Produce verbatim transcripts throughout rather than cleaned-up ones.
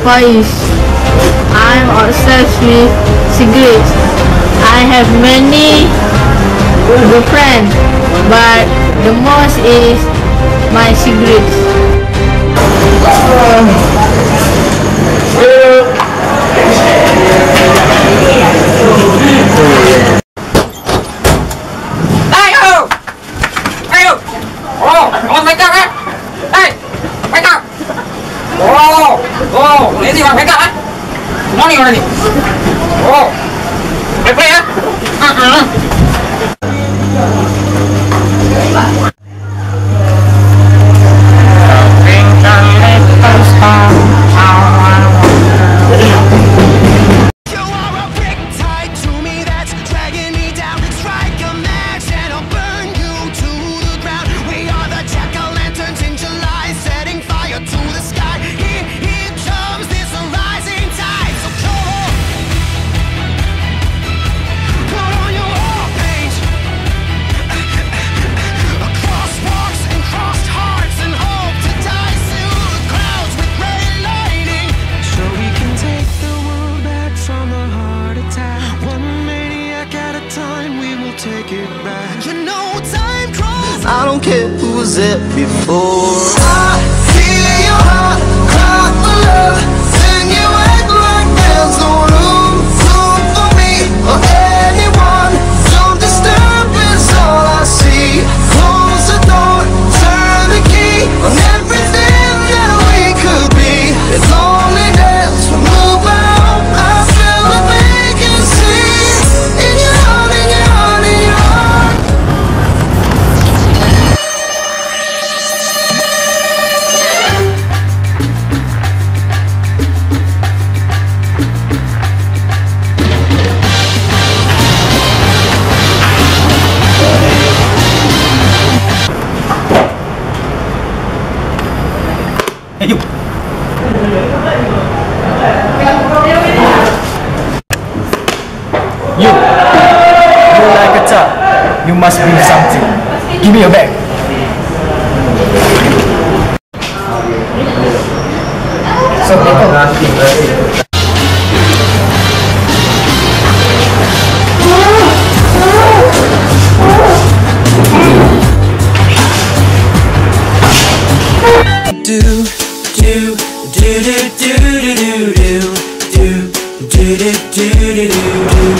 Faiz. I'm obsessed with cigarettes. I have many girlfriends, but the most is my cigarettes. Lấy gì mà phải cắt á? Nó đi rồi đi. Ồ, phải phải á? À à. I don't care who was there before. I feel your heart cry for love, then you act like there's no room, room for me or anyone. Don't disturb is all I see. Close the door, turn the key on everything that we could be. It's loneliness, move out. I feel a vacancy in your heart, in your heart, in your heart. Hey, you. You. You like a child. You must be something. Give me your bag. So, people. Do do do do do do do do do do do do do do.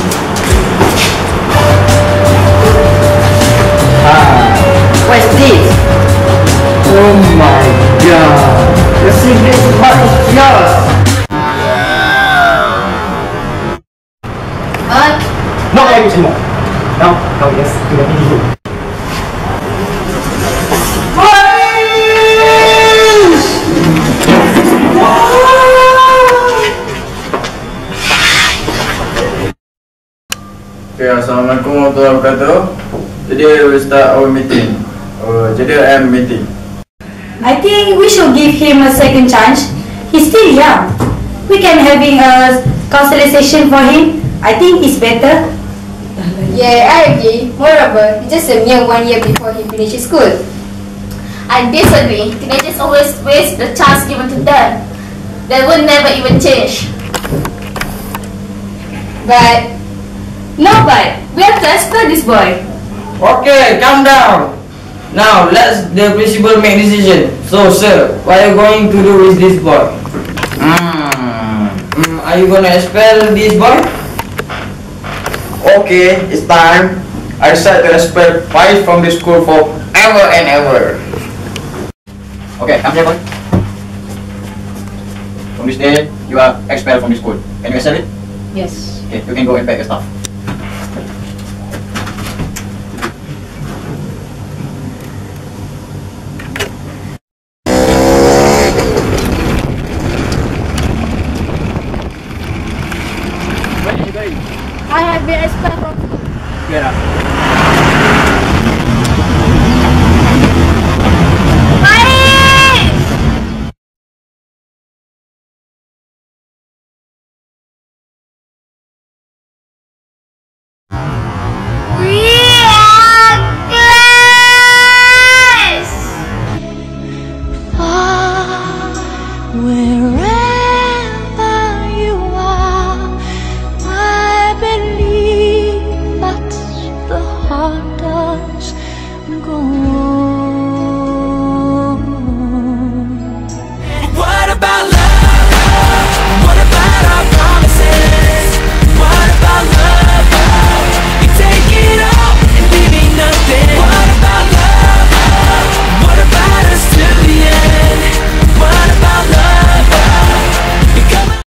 Ah, what's this? Oh my god! The cigarette box is yours! What? Not like this anymore. Now, now yes, to the video. Okay, Assalamualaikum warahmatullahi wabarakatuh. Today we will start our meeting. Our J D M meeting. I think we should give him a second chance. He's still young. We can having a counseling session for him. I think it's better. Yeah, I agree. Moreover, he's just a mere one year before he finishes school. I disagree. Teenagers always waste the chance given to them. They will never even change. But No, but we have to expel this boy. Okay, calm down. Now, let's the principal make decision. So, sir, what are you going to do with this boy? Mm. Mm, are you gonna expel this boy? Okay, it's time. I decide to expel Faiz from this school for ever and ever. Okay, come here, boy. From this day, you are expelled from this school. Can you accept it? Yes. Okay, you can go and pack your stuff. I have been expelled from school. Get up. Wherever 过。